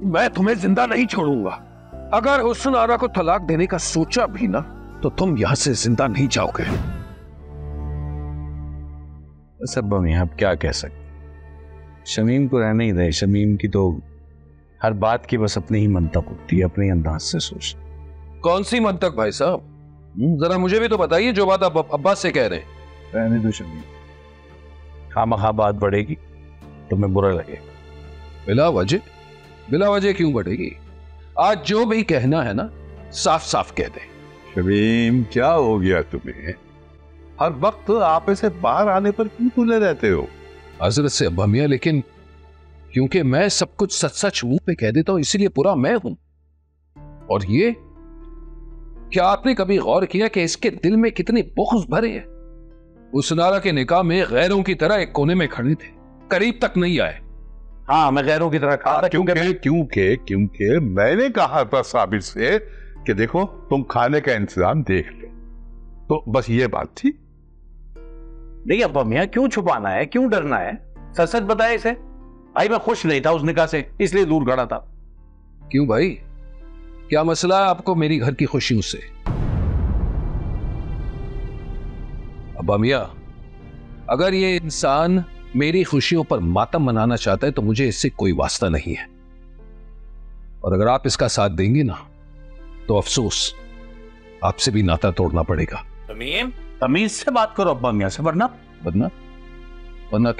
मैं तुम्हें जिंदा नहीं छोड़ूंगा। अगर हुस्न आरा को तलाक देने का सोचा भी ना तो तुम यहां से जिंदा नहीं जाओगे। सब हम यहाँ क्या कह सकते, शमीम को रहने ही दे। शमीम की तो हर बात की बस अपनी ही मंतक होती है, अपने अंदाज से सोच। कौन सी मंतक भाई साहब? जरा मुझे भी तो बताइए जो बात आप अब्बास से कह रहे हैं। रहने दो शमीम, खामखा बात बढ़ेगी तुम्हें बुरा लगेगा। बिला वजह क्यों बढ़ेगी? आज जो भी कहना है ना साफ साफ कह दे। शमीम क्या हो गया तुम्हें? हर वक्त आप ऐसे बाहर आने पर क्यों तुले रहते हो? हजरत से अब्बा मियां, लेकिन क्योंकि मैं सब कुछ सच सच मुंह पे कह देता हूं इसीलिए पूरा मैं हूं। और ये क्या आपने कभी गौर किया कि इसके दिल में कितनी बुग़्ज़ भरे हैं? उस नारा के निकाह में गैरों की तरह एक कोने में खड़े थे, करीब तक नहीं आए। हाँ, मैं गैरों की तरह कहा था क्योंकि मैंने कहा था साबिर से कि देखो तुम खाने का इंतजाम देख लो, तो बस ये बात थी। नहीं अब्बा मियां, क्यों छुपाना है, क्यों डरना है? सच सच बताए इसे। भाई मैं खुश नहीं था उस निकाह से, इसलिए दूर खड़ा था। क्यों भाई, क्या मसला है आपको मेरी घर की खुशियों से? अब्बा मियां, अगर ये इंसान मेरी खुशियों पर मातम मनाना चाहता है तो मुझे इससे कोई वास्ता नहीं है, और अगर आप इसका साथ देंगे ना तो अफसोस आपसे भी नाता तोड़ना पड़ेगा। तमीज से बात करो अब्बा मियां से, वरना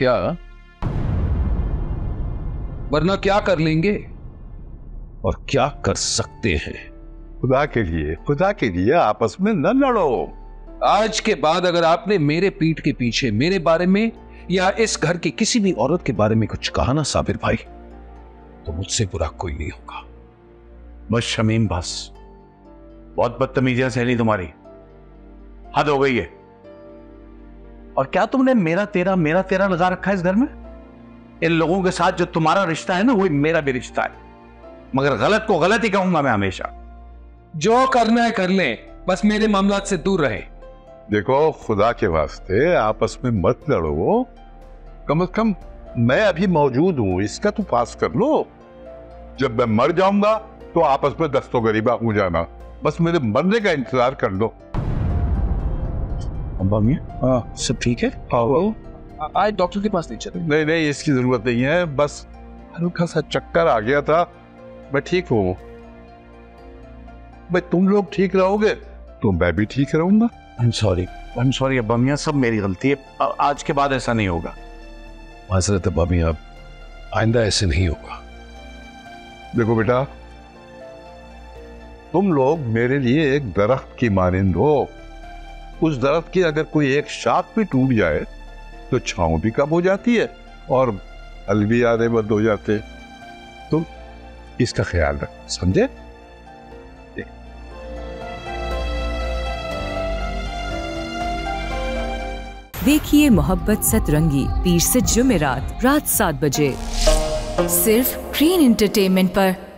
क्या कर लेंगे और क्या कर सकते हैं? खुदा के लिए आपस में न लड़ो। आज के बाद अगर आपने मेरे पीठ के पीछे मेरे बारे में या इस घर की किसी भी औरत के बारे में कुछ कहा ना साबिर भाई, तो मुझसे बुरा कोई नहीं होगा। बस शमीम, बस बहुत बदतमीजियां सहेली तुम्हारी, हद हो गई है। और क्या तुमने मेरा तेरा लगा रखा है इस घर में? इन लोगों के साथ जो तुम्हारा रिश्ता है ना वही मेरा भी रिश्ता है, मगर गलत को गलत ही कहूंगा मैं हमेशा। जो करना है कर लें, बस मेरे मामलात से दूर रहे। देखो खुदा के वास्ते आपस में मत लड़ो, कम से कम मैं अभी मौजूद हूं, इसका तो पास कर लो। जब मैं मर जाऊंगा तो आपस में दस्तो गरीबा हो जाना, बस मेरे मरने का इंतजार कर लो। अब्बा मियां, सब ठीक है? आज डॉक्टर के पास नहीं चले? नहीं, इसकी जरूरत नहीं है, बस हल्का सा चक्कर आ गया था, मैं ठीक हूं। भाई तुम लोग ठीक रहोगे तो मैं भी ठीक रहूंगा। I'm sorry अब्बा मियां, सब मेरी गलती है, आज के बाद ऐसा नहीं होगा। माजरत अब्बा मियां, आइंदा ऐसे नहीं होगा। देखो बेटा, तुम लोग मेरे लिए एक दरख्त की मानिंद हो। उस दरख्त की अगर कोई एक शाख भी टूट जाए तो छांव भी कम हो जाती है और फल भी आधे बंद हो जाते। तुम इसका ख्याल रख, समझे? देखिए मोहब्बत सतरंगी पीर से जुमेरात रात 7 बजे सिर्फ ग्रीन एंटरटेनमेंट पर।